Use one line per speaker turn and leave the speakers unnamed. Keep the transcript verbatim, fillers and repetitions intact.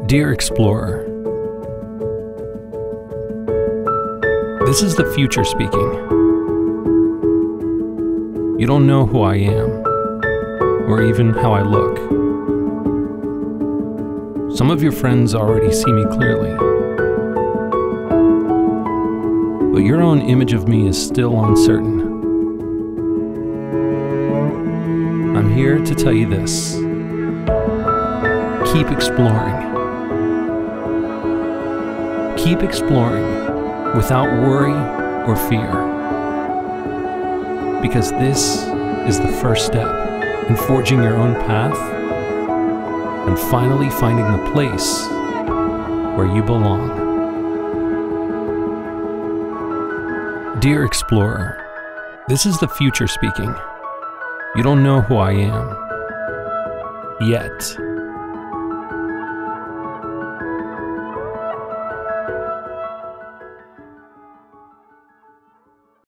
Dear Explorer, this is the future speaking. You don't know who I am, or even how I look. Some of your friends already see me clearly, but your own image of me is still uncertain. I'm here to tell you this. Keep exploring. Keep exploring without worry or fear, because this is the first step in forging your own path and finally finding the place where you belong. Dear Explorer, this is the future speaking. You don't know who I am yet.